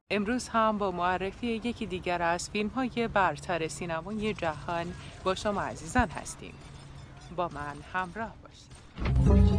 امروز هم با معرفی یکی دیگر از فیلم‌های برتر سینمای جهان با شما عزیزان هستیم. با من همراه باشید.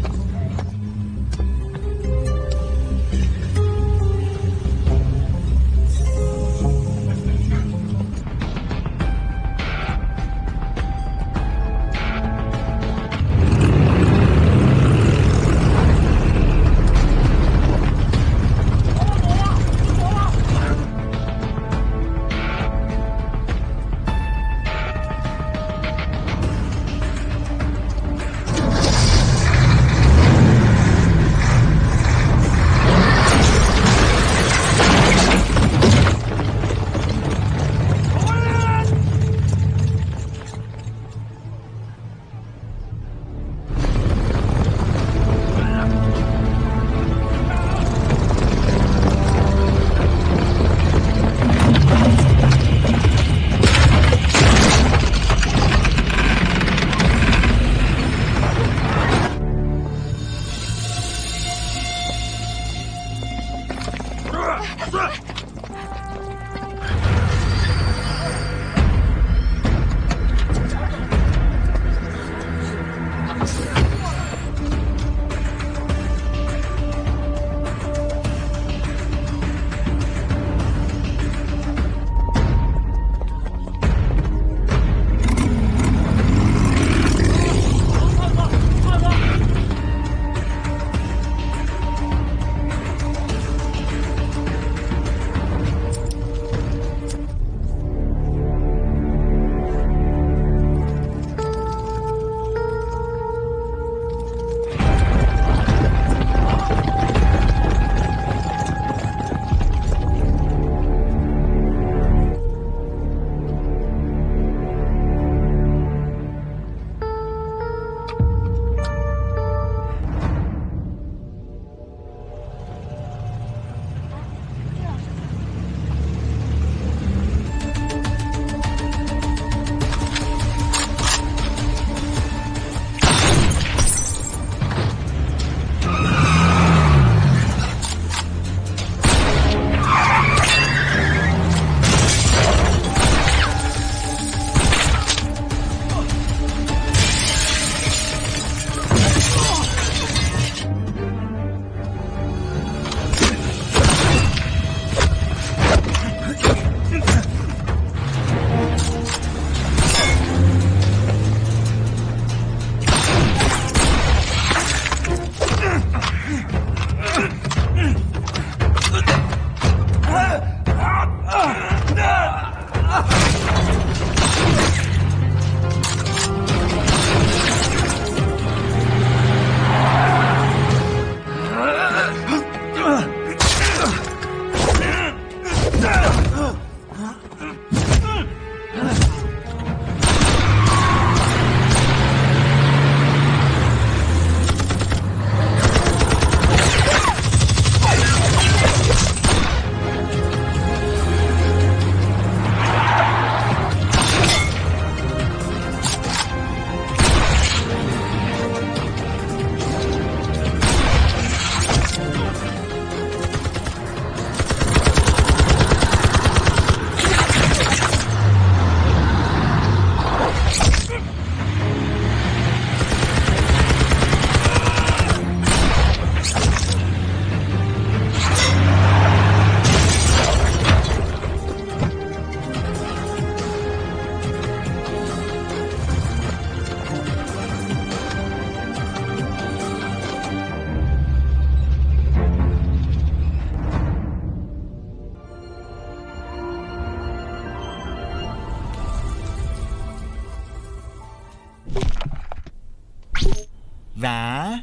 و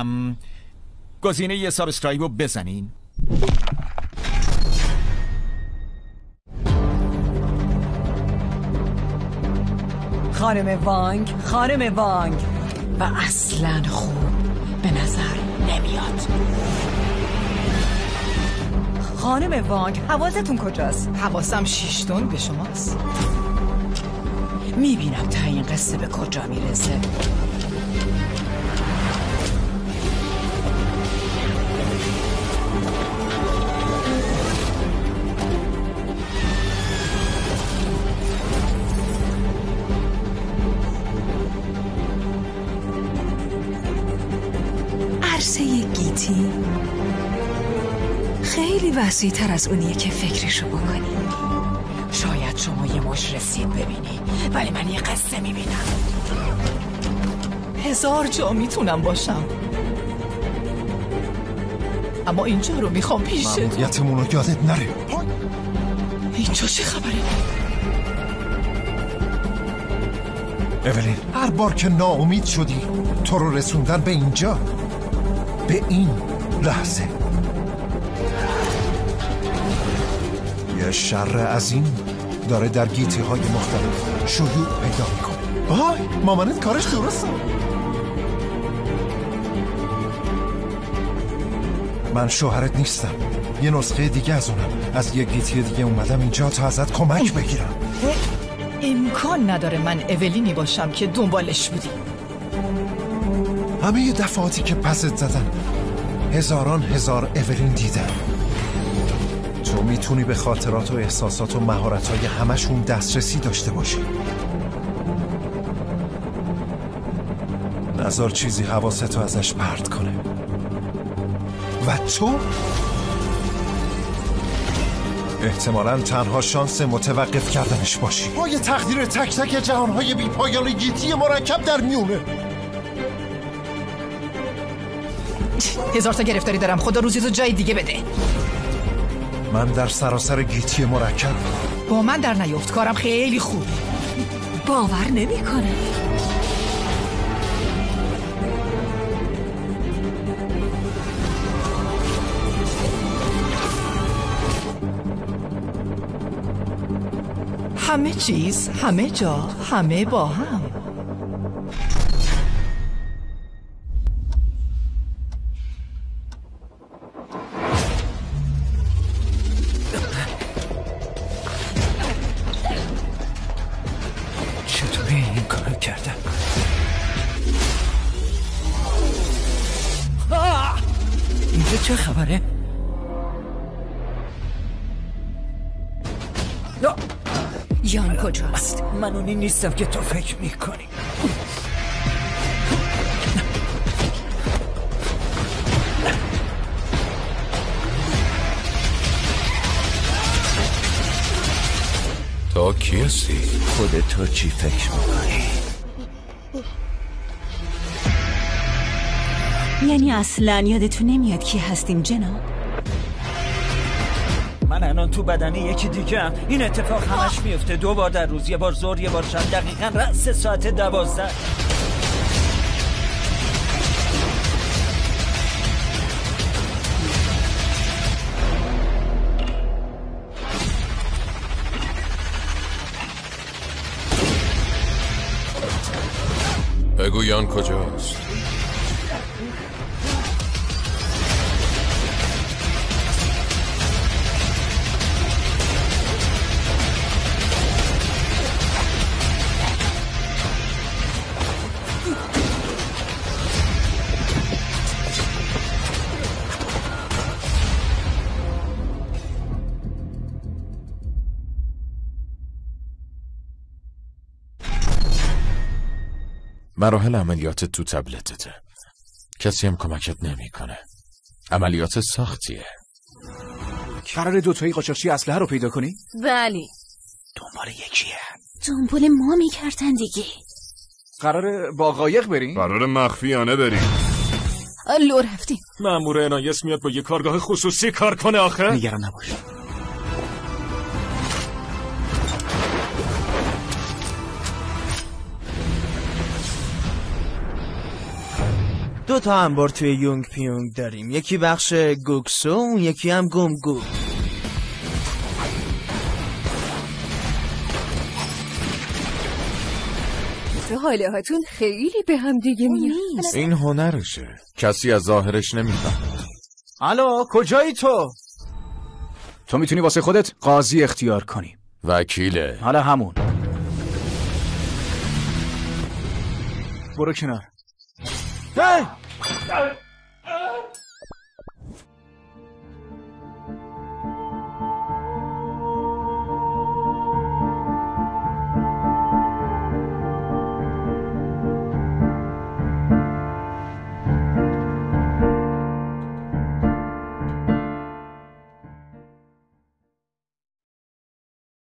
گزینه یه سابسکرایب رو بزنین. خانم وانگ و اصلا خوب به نظر نمیاد. خانم وانگ حواستون کجاست؟ حواسم 6 تن به شماست. میبینم تا این قصه به کجا میرسه. عرصه گیتی خیلی وسیع تر از اونیه که فکرشو بکنی. شاید شما یه مش رسید ببینی، ولی من یه قصه میبینم. 1000 جا میتونم باشم، اما اینجا رو میخوام پیشت. ماموریتمون رو یادت نره. اینجا چه خبره؟ اولین، هر بار که ناامید شدی تو رو رسوندن به اینجا، به این لحظه. یه شر عظیم داره در گیتی های مختلف شیوع پیدا میکنه. وای، مامانت کارش درسته. من شوهرت نیستم، یه نسخه دیگه از اونم. از یه گیتی دیگه اومدم اینجا تا ازت کمک بگیرم. امکان نداره من اولینی باشم که دنبالش بودی. همه یه دفعاتی که پست زدن هزاران هزار اولین دیدن. تو میتونی به خاطرات و احساسات و مهارت‌های همشون دسترسی داشته باشی. نذار چیزی حواستو ازش پرت کنه. و تو احتمالاً تنها شانس متوقف کردنش باشی. پای تقدیر تک تک جهانهای بی پایان گیتی مرکب در میونه. 1000 تا گرفتاری دارم، خدا روزی تو جای دیگه بده. من در سراسر گیتی مرکب. با من در نیفت، کارم خیلی خوبه. باور نمی‌کنم. همه چیز، همه جا، همه با هم. چطوری این کارو کردم؟ اینجا چه خبره؟ یان کجاست؟ من اونی نیستم که تو فکر میکنی. تو کی هستی؟ خودت تو چی فکر میکنی؟ یعنی اصلا یادتون نمیاد کی هستیم جناب؟ من الان تو بدن یکی دیگه هم. این اتفاق همش میفته 2 بار در روز، 1 بار ظهر 1 بار شب، دقیقاً رأس ساعت 12. بگو یان کجاست؟ مراحل عملیات تو تبلتته. کسی هم کمکت نمیکنه. عملیات سختیه. قراره 2 تایی قاچاقچی اسلحه رو پیدا کنی؟ بله. دنبال یکیه. دنبال ما میکردن دیگه. قراره با قایق بریم؟ قراره مخفیانه بریم. لو رفتیم. مأمور عنایس میاد با یه کارگاه خصوصی کار کنه آخه؟ نگران نباش. دو تا انبار توی یونگ پیونگ داریم. یکی بخش گوکسو، اون یکی هم گمگو. حاله هاتون خیلی به هم دیگه میاد. این هنرشه. کسی از ظاهرش نمیفهمه. الو، کجایی تو؟ تو میتونی واسه خودت قاضی اختیار کنی. وکیله. حالا همون. برو کنار.